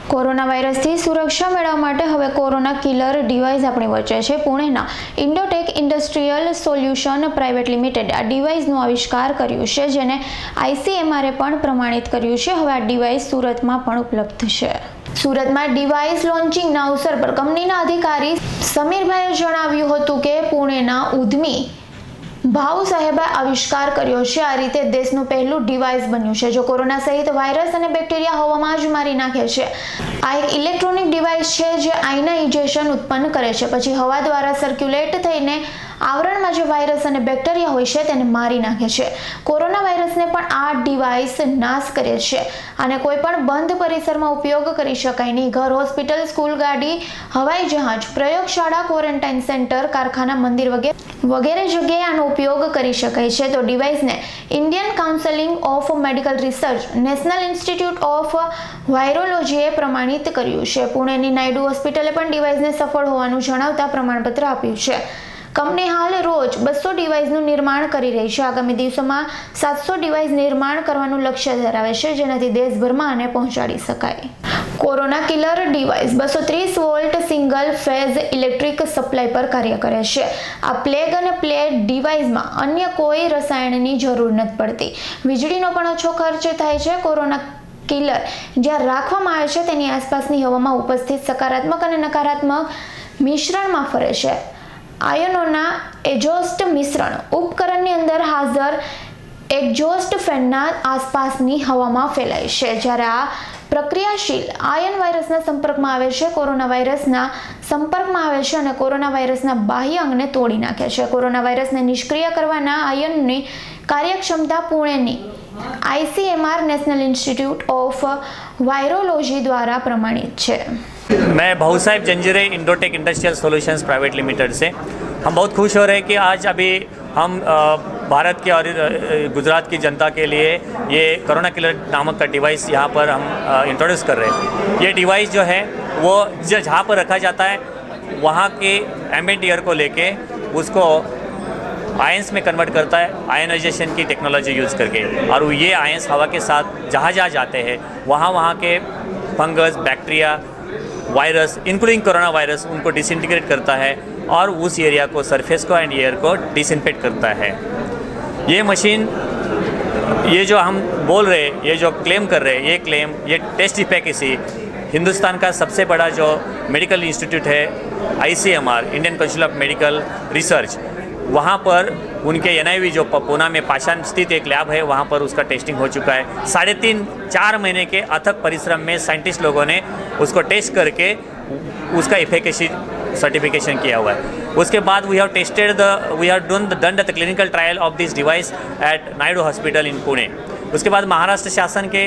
Corona वायरसથી સુરક્ષા મેળવવા માટે હવે કોરોના કિલર ડિવાઇસ આપણી વચ્ચે છે। પુણેના Indotech industrial solution private limited આ ડિવાઇસનો આવિષ્કાર કર્યું છે, જેને ICMR પણ પ્રમાણિત કર્યું છે। હવે આ ડિવાઇસ સુરતમાં પણ ઉપલબ્ધ છે। સુરતમાં ડિવાઇસ લોન્ચિંગના અવસર પર કંપનીના અધિકારી સમીરભાઈએ જણાવ્યું હતું કે પુણેના ઉદ્યમી ભાવ સાહેબે આવિષ્કાર કર્યો છે। આ રીતે દેશનું પહેલું ડિવાઇસ બન્યું છે જો કોરોના સહિત વાયરસ અને બેક્ટેરિયા હવામાં જ મારી નાખે છે। આ એક ઇલેક્ટ્રોનિક ડિવાઇસ છે જે આયનાઇઝેશન ઉત્પન્ન કરે છે, પછી હવા દ્વારા સર્ક્યુલેટ થઈને આવરણમાં જે વાયરસ અને બેક્ટેરિયા હોય છે તેને મારી નાખે છે। કોરોના વાયરસને પણ આ ડિવાઇસ નાશ કરે છે। આને કોઈ પણ બંધ પરિસરમાં ઉપયોગ કરી શકાય નહીં। ઘર, હોસ્પિટલ, સ્કૂલ, ગાડી, હવાઈ જહાજ, પ્રયોગશાળા, ક્વોરન્ટાઇન સેન્ટર, કારખાના, મંદિર વગેરે જગ્યાએ આનો ઉપયોગ કરી શકાય છે। તો ડિવાઇસને Indian council of medical research, national institute of વાયરોલોજીએ પ્રમાણિત કર્યું છે। પુણેની નાયડુ હોસ્પિટલે પણ ડિવાઇસને સફળ હોવાનું જણાવતા પ્રમાણપત્ર આપ્યું છે। કંપની હાલ રોજ 200 ડિવાઇસનું નિર્માણ કરી રહી છે। આગામી દિવસોમાં 700 ડિવાઇસ નિર્માણ કરવાનું લક્ષ્ય ધરાવે છે, જેનાથી દેશભરમાં આને પહોંચાડી શકાય। Corona killer device 230 volt single phase electric supply પર કાર્ય કરે છે। આ પ્લેગ અને પ્લે ડિવાઇસમાં અન્ય કોઈ રસાયણની જરૂર નથી પડતી। વીજળીનો પણ ઓછો ખર્ચ થાય છે। કોરોના કિલર જ્યાં રાખવામાં આવે છે તેની આસપાસની હવામાં ઉપસ્થિત સકારાત્મક અને નકારાત્મક મિશ્રણમાં ફરે છે। આયનોના એજોસ્ટ મિશ્રણ ઉપકરણની અંદર હાજર એક્ઝોસ્ટ ફેનના આસપાસની હવામાં ફેલાય છે। જ્યારે આ પ્રક્રિયાશીલ આયન વાયરસના સંપર્કમાં આવે છે, કોરોના વાયરસના સંપર્કમાં આવે છે અને કોરોના વાયરસના બાહ્ય અંગને તોડી નાખે છે। કોરોના વાયરસને નિષ્ક્રિય કરવાના આયનની કાર્યક્ષમતા પુણેની ICMR national institute of virology द्वारा प्रमाणित है। मैं Bhau Saheb Janjire Indotech industrial solutions private limited से हम बहुत खुश हो रहे हैं कि आज अभी हम भारत के और गुजरात की जनता के लिए ये कोरोना किलर नामक का डिवाइस यहाँ पर हम इंट्रोड्यूस कर रहे हैं। ये डिवाइस जो है वो जहाँ पर रखा जाता है वहाँ के एम्बिएंट एयर को लेके उसको आयंस में कन्वर्ट करता है, आयनाइजेशन की टेक्नोलॉजी यूज़ करके। और ये आयंस हवा के साथ जहाँ जहाँ जाते हैं वहाँ के fungus, bacteria, virus including corona virus उनको डिसइंटीग्रेट करता है और उस एरिया को, सरफेस को एंड एयर को डिसइंफेक्ट करता है। ये मशीन, ये जो हम बोल रहे हैं, ये जो क्लेम कर रहे हैं, ये क्लेम, ये टेस्ट इफेकेसी हिंदुस्तान का सबसे बड़ा जो मेडिकल इंस्टीट्यूट है ICMR, Indian council of medical research, वहाँ पर उनके NIV जो पूना में पाषाण स्थित एक लैब है, वहाँ पर उसका टेस्टिंग हो चुका है। 3.5-4 महीने के अथक परिश्रम में साइंटिस्ट लोगों ने उसको टेस्ट करके उसका इफेकेसी सर्टिफिकेशन किया हुआ है। उसके बाद we have done the clinical trial of this device at Naidu hospital in Pune. उसके बाद महाराष्ट्र शासन के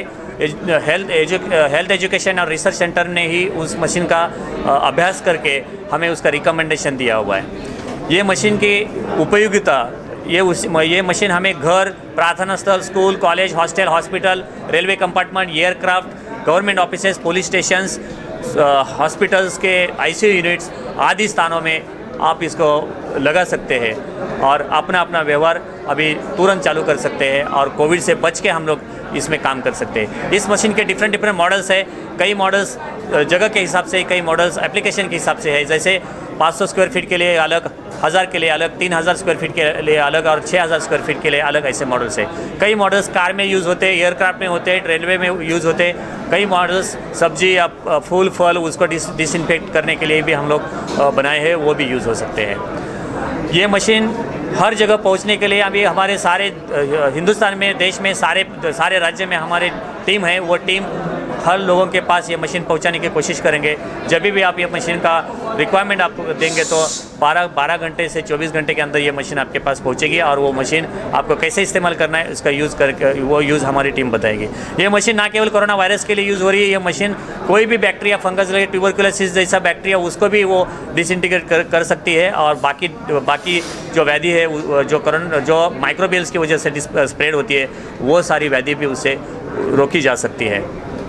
हेल्थ एजुकेशन और रिसर्च सेंटर ने ही उस मशीन का अभ्यास करके हमें उसका रिकमेंडेशन दिया हुआ है। ये मशीन की उपयोगिता, ये मशीन हमें घर, प्रार्थना स्थल, school, college, hostel, hospital, railway compartment, aircraft, government offices, police stations, hospitals के ICU यूनिट्स आदि स्थानों में आप इसको लगा सकते हैं और अपना व्यवहार अभी तुरंत चालू कर सकते हैं और कोविड से बच के हम लोग इसमें काम कर सकते हैं। इस मशीन के डिफरेंट मॉडल्स है। कई मॉडल्स जगह के हिसाब से, कई मॉडल्स एप्लीकेशन के हिसाब से है। जैसे 500 स्क्वायर फीट के लिए अलग, 1000 के लिए अलग, 3000 स्क्वायर फीट के लिए अलग और 6000 स्क्वायर फीट के लिए अलग, ऐसे मॉडल्स है। कई मॉडल्स कार में यूज़ होते हैं, एयरक्राफ्ट में होते हैं, रेलवे में यूज़ होते हैं। कई मॉडल्स सब्जी या फूल फल उसको डिसइंफेक्ट करने के लिए भी हम लोग बनाए हैं, वो भी यूज़ हो सकते हैं। ये मशीन हर जगह पहुंचने के लिए अभी हमारे सारे हिंदुस्तान में, देश में, सारे राज्य में हमारे टीम है। वो टीम हर लोगों के पास ये मशीन पहुंचाने की कोशिश करेंगे। जब भी आप ये मशीन का रिक्वायरमेंट आपको देंगे तो 12 घंटे से 24 घंटे के अंदर ये मशीन आपके पास पहुंचेगी और वो मशीन आपको कैसे इस्तेमाल करना है उसका यूज़ करके वो यूज़ हमारी टीम बताएगी। ये मशीन ना केवल कोरोना वायरस के लिए यूज़ हो रही है, ये मशीन कोई भी बैक्टीरिया, फंगस, ट्यूबरकुलोसिस जैसा बैक्टीरिया उसको भी वो डिसइंटीग्रेट कर सकती है और बाकी जो व्याधि है, जो माइक्रोबियल्स की वजह से स्प्रेड होती है, वो सारी व्याधि भी उससे रोकी जा सकती है।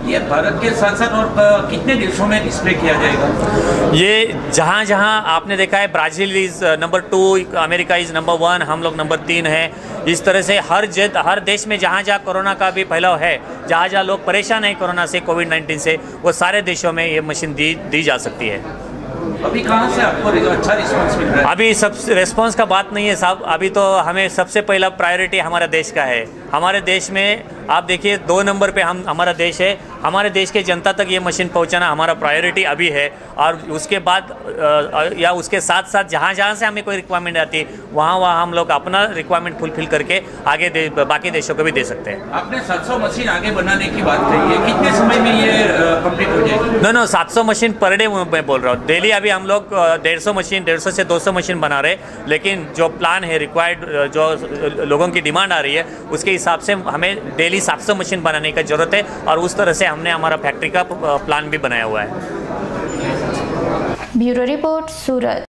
ये भारत के साथ साथ और कितने देशों में डिस्प्ले किया जाएगा? ये जहाँ जहाँ आपने देखा है, Brazil is number 2, America is number 1, हम लोग नंबर 3 है। इस तरह से हर देश में जहाँ जहाँ कोरोना का भी फैलाव है, जहाँ जहाँ लोग परेशान हैं कोरोना से, कोविड-19 से, वो सारे देशों में ये मशीन दी जा सकती है। अभी कहाँ से आपको अच्छा रिस्पांस मिल रहा है? अभी सब रिस्पांस का बात नहीं है साहब, अभी तो हमें सबसे पहला प्रायोरिटी हमारा देश का है। हमारे देश में आप देखिए 2 नंबर पे हमारा देश है। हमारे देश के जनता तक ये मशीन पहुंचाना हमारा प्रायोरिटी अभी है, और उसके बाद या उसके साथ साथ जहाँ जहाँ से हमें कोई रिक्वायरमेंट आती है, वहाँ हम लोग अपना रिक्वायरमेंट फुलफिल करके आगे बाकी देशों को भी दे सकते हैं। आपने 700 मशीन आगे बनाने की बात कही है, कितने समय में ये कंप्लीट हो जाएगी? नो 700 मशीन पर डे मैं बोल रहा हूँ। डेली अभी हम लोग 150 से 200 मशीन बना रहे हैं, लेकिन जो प्लान है रिक्वायर्ड, जो लोगों की डिमांड आ रही है, उसके हिसाब से हमें डेली 700 मशीन बनाने की ज़रूरत है, और उस तरह से हमने हमारा फैक्ट्री का प्लान भी बनाया हुआ है। ब्यूरो रिपोर्ट, सूरत।